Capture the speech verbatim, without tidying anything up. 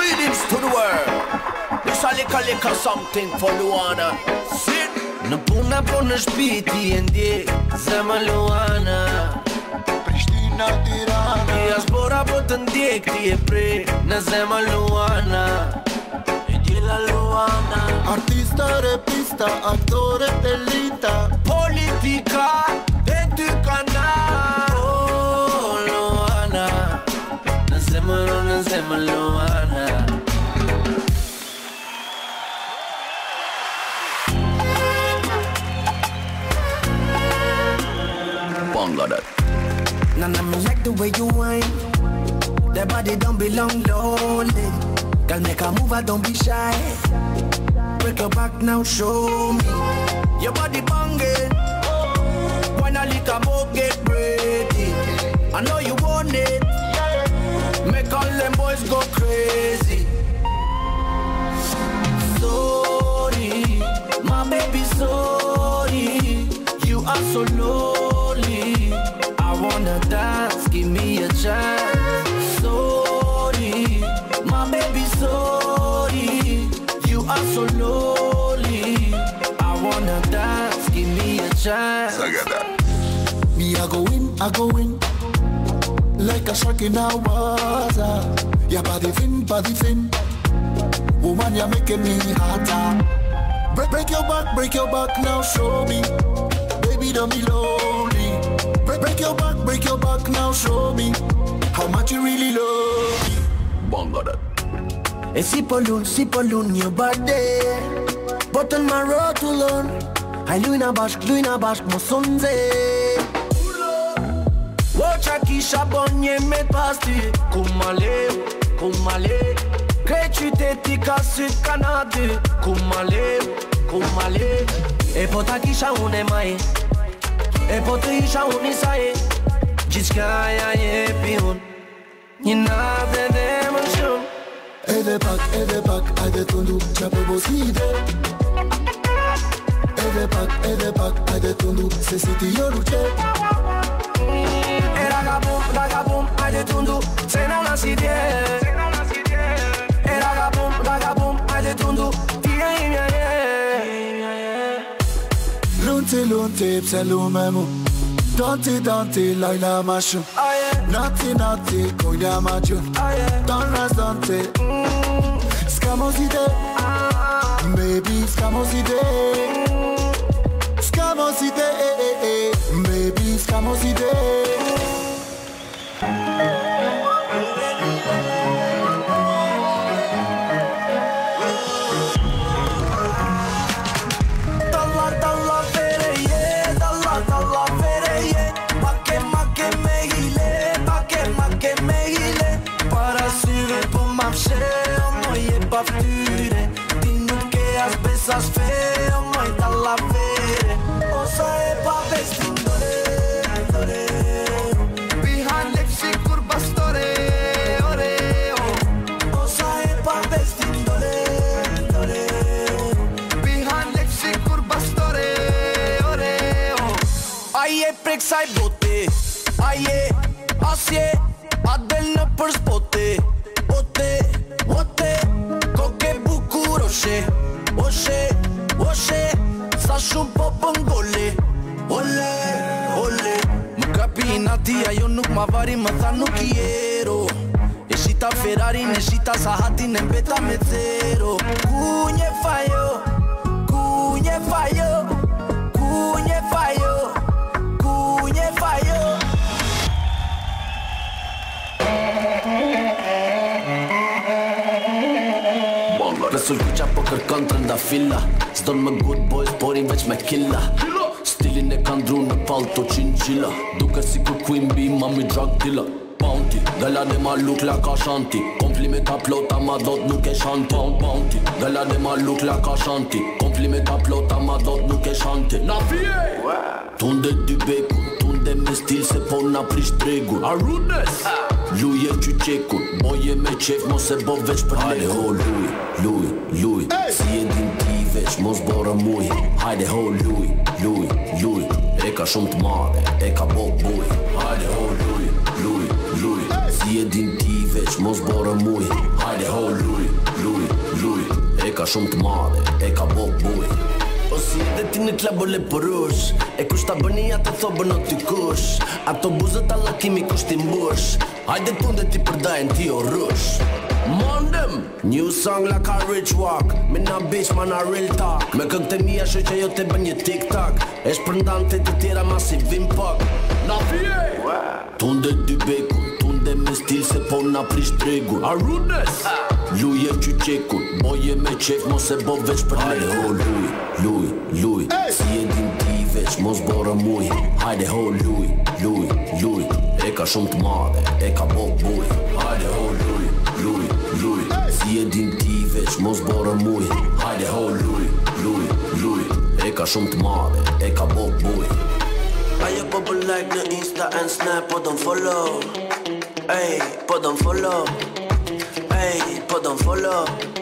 Greetings to the world. This a little little something for Luana. Sit. Në puna po në shpiti e ndjek zemra Luana. Prishtina, Tirana. Diaspora po të ndjek ti e prej në zemra Luana. E gjela Luana. Artista, repista, aktore, elita. Politika dhe ty kana. Oh Luana. Në zemra, në zemra Luana. Nana, me like the way you whine. That body don't belong lonely. Girl, make a move, don't be shy. Break your back now, show me. Your body banging. When I lick a more, get ready. I know you want it. Make all them boys go crazy. Sorry, my baby, sorry. You are so lonely. I wanna dance, give me a chance. Sorry, my baby, sorry. You are so lonely. I wanna dance, give me a chance. Me, I go in, I go in. Like a shark in a water. Your body fin, body fin. Woman, you're making me hotter. Break, break your back, break your back now, show me. Baby, don't be lonely. Break, break your back, break your back now, show me how much you really love me. Bangladesh. E si po lun, si po lun një bardhe. Botën ma rotulon. Haj lujna bashk, lujna bashk, mos unë nxe. O qa kisha bon një me pas ty. Ku ma leu, ku ma leu. Krejt qyteti ka syt kanady. Ku ma leu, ku ma leu. E po ta kisha unë e maje. E po të isha unë i saje. Gjithka ja jepi unë një natë dhe më shumë. Edhe pak, edhe pak, ajde të ndu qa po boside. Edhe pak, edhe pak, ajde të ndu se si ti jo luqe. E raga bum, raga bum, ajde të ndu se në nasi dje. E raga bum, raga bum, ajde të ndu ti e imja je. Lunti, lunti, pse lume mu. Donti, donti, lajna ma shumë. Nati, nati, kujna ma gjun. Don ras, donti. Scamoside, baby, scamoside. Scamoside, baby, scamoside. Ti nuk e as besa sfere, o moj ta la vere. Osa e pa vestin dore, dore. Behind leg si kur bastore, ore, oh. Osa e pa vestin dore, dore. Behind leg si kur bastore, ore, oh. Aje prek saj bote, aje, asje, a del në për spote. Ote, ote, koke bukur oshe, oshe, oshe, sa shumë po pëngole. Ole, ole, më kapi nati, ajo nuk ma vari, më tha nuk jero. E shita Ferrarin, e shita Sahatin, e mbeta me zero. Kunje fajo, kunje fajo, kunje fajo, kunje fajo. Resul kuqa po kërkon të nda filla. S'don më good boys, porin veç me killa. Stilin e kan dru në palto chinchilla. Duke si kur queen bee, mami drug dealer. Bounty, gala de ma look la ka shanti. Komplimenta plota ma dot nuk e shanti. Bounty, gala de ma look la ka shanti. Komplimenta plota ma dot nuk e shanti. Na fije! Tunde dy bekun, tunde me stil se po na prish tregun. Arunes! Luje qyqekun, boje me qef mos e bo veç për le. Hajde ho luj, luj, luj, si e din ti veç mos bora muj. Hajde ho luj, luj, luj, e ka shumë të madhe, e ka bo buj. Hajde ho luj, luj, luj, si e din ti veç mos bora muj. Hajde ho luj, shumë të madhe, e ka bo buj. O si edhe ti në klabole përush, e kush ta bëni atë thobën o ty kush, ato buzët alla kimi kush ti mbush, hajde tunde ti përdajnë ti o rush. Mondem, new song like a rich walk, me na bitch ma na real talk, me këngë të mija shë që jo të bën një tik-tak, e shpërndante të tjera ma si vim pak. Na fije! Tunde dy bekun, tunde me stil se po na prish tregun. Arunes! Luje qyqekun, boje me qef mos e bo veç për me. Ho luj, luj, luj, si e din ti veç mos bora muj. Hajde ho luj, luj, luj, e ka shumë të madhe, e ka bo buj. Hajde ho luj, luj, luj, si e din ti veç mos bora muj. Hajde ho luj, luj, luj, e ka shumë të madhe, e ka bo buj. Ajo po për like në Insta and Snap, po don follow. Ey, po don follow. Ey, po don follow.